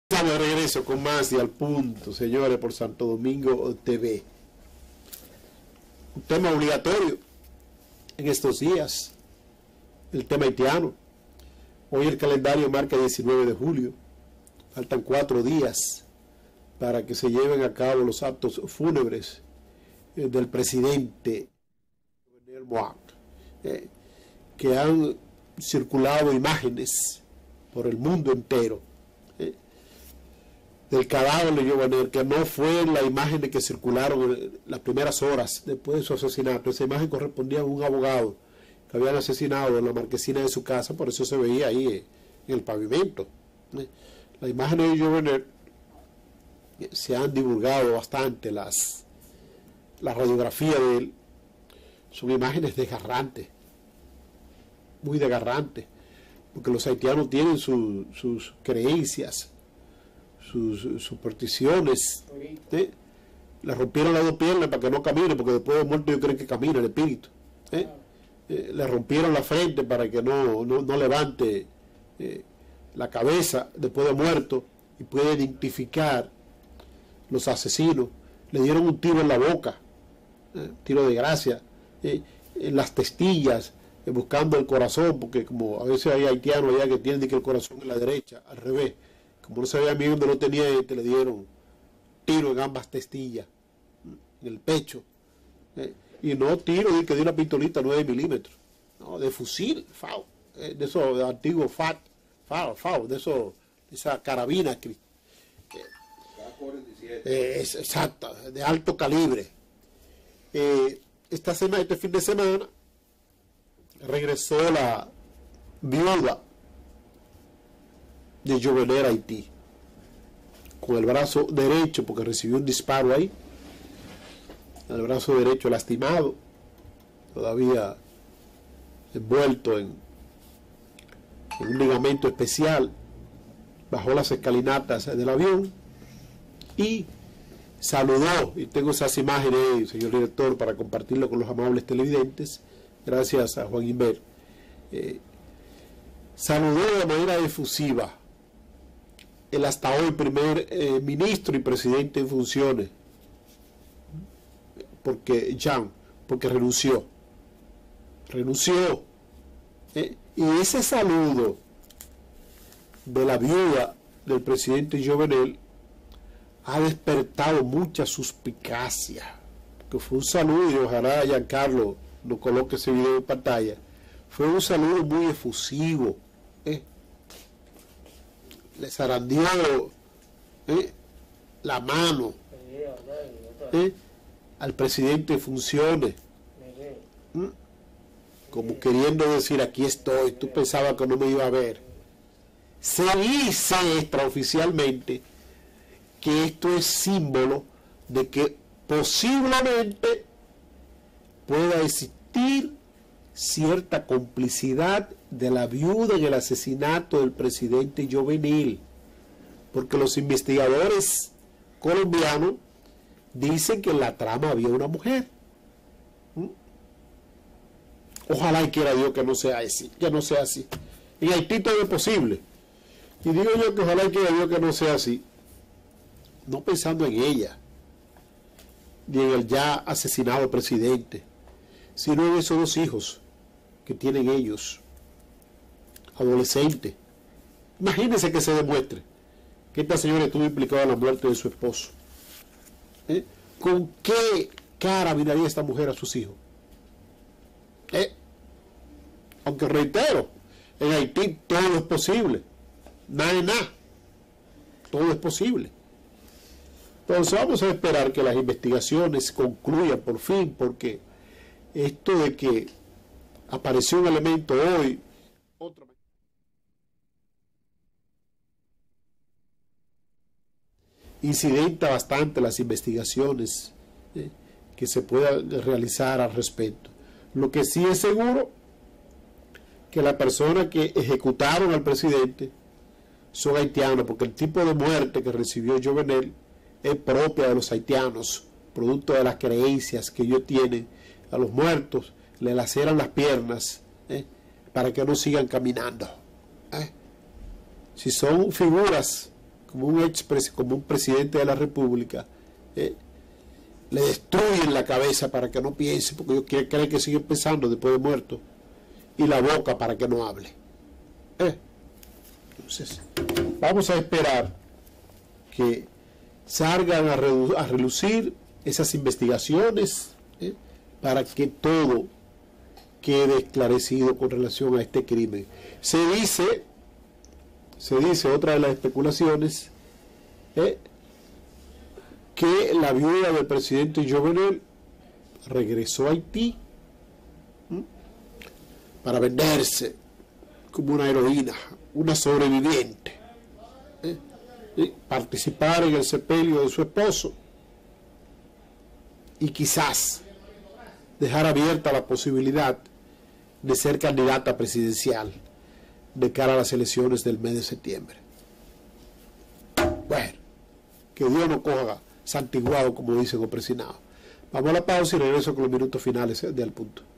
De regreso con más y al punto, señores, por Santo Domingo TV. Un tema obligatorio en estos días, el tema haitiano. Hoy el calendario marca 19 de julio. Faltan 4 días para que se lleven a cabo los actos fúnebres del presidente que han circulado imágenes por el mundo entero del cadáver de Jovenel, que no fue la imagen de que circularon en las primeras horas después de su asesinato. Esa imagen correspondía a un abogado que habían asesinado en la marquesina de su casa, por eso se veía ahí en el pavimento. Las imágenes de Jovenel se han divulgado bastante, la radiografía de él, son imágenes desgarrantes, muy desgarrantes, porque los haitianos tienen sus creencias, sus supersticiones. Le rompieron las 2 piernas para que no camine, porque después de muerto ellos creen que camina el espíritu. Le rompieron la frente para que no levante la cabeza después de muerto y pueda identificar los asesinos. Le dieron un tiro en la boca, tiro de gracia, en las testillas, buscando el corazón, porque como a veces hay haitianos allá que tienen que el corazón en la derecha, al revés. Como no sabía bien dónde lo tenía, le dieron tiro en ambas testillas, en el pecho. Y no tiro que de una pistolita 9 milímetros, no, de fusil, FAO, de esos antiguos FAO, de esa carabina. Exacto, de alto calibre. Este fin de semana regresó la viuda de Jovenel a Haití, con el brazo derecho, porque recibió un disparo ahí, el brazo derecho lastimado, todavía envuelto en un ligamento especial. Bajó las escalinatas del avión y saludó, y tengo esas imágenes, señor director, para compartirlo con los amables televidentes, gracias a Juan Inver. Saludó de manera efusiva el hasta hoy primer ministro y presidente en funciones, porque renunció. Y ese saludo de la viuda del presidente Jovenel ha despertado mucha suspicacia, que fue un saludo, y ojalá Giancarlo nos coloque ese video en pantalla. Fue un saludo muy efusivo, le zarandeó la mano al presidente en funciones, como queriendo decir: aquí estoy, tú pensabas que no me iba a ver. Se dice extraoficialmente que esto es símbolo de que posiblemente pueda existir cierta complicidad de la viuda en el asesinato del presidente Jovenel, porque los investigadores colombianos dicen que en la trama había una mujer. Ojalá y quiera Dios que no sea así, En Haití todo es posible, y digo yo que ojalá y quiera Dios que no sea así, no pensando en ella ni en el ya asesinado presidente, sino en esos 2 hijos que tienen ellos, adolescentes. Imagínense que se demuestre que esta señora estuvo implicada en la muerte de su esposo. ¿Con qué cara miraría esta mujer a sus hijos? Aunque reitero, en Haití todo es posible, nada, todo es posible. Entonces vamos a esperar que las investigaciones concluyan por fin, porque esto de que apareció un elemento hoy, otro incidenta bastante las investigaciones que se puedan realizar al respecto. Lo que sí es seguro, que las personas que ejecutaron al presidente son haitianos, porque el tipo de muerte que recibió Jovenel es propia de los haitianos, producto de las creencias que ellos tienen. A los muertos le laceran las piernas para que no sigan caminando. Si son figuras como un presidente de la República, le destruyen la cabeza para que no piense, porque ellos creen que sigue pensando después de muerto, y la boca para que no hable. Entonces, vamos a esperar que salgan a relucir esas investigaciones, para que todo quede esclarecido con relación a este crimen. Se dice, otra de las especulaciones, que la viuda del presidente Jovenel regresó a Haití para venderse como una heroína, una sobreviviente, y participar en el sepelio de su esposo, y quizás dejar abierta la posibilidad de ser candidata presidencial de cara a las elecciones del mes de septiembre. Bueno, que Dios no coja santiguado, como dicen los presinados. Vamos a la pausa y regreso con los minutos finales de Al Punto.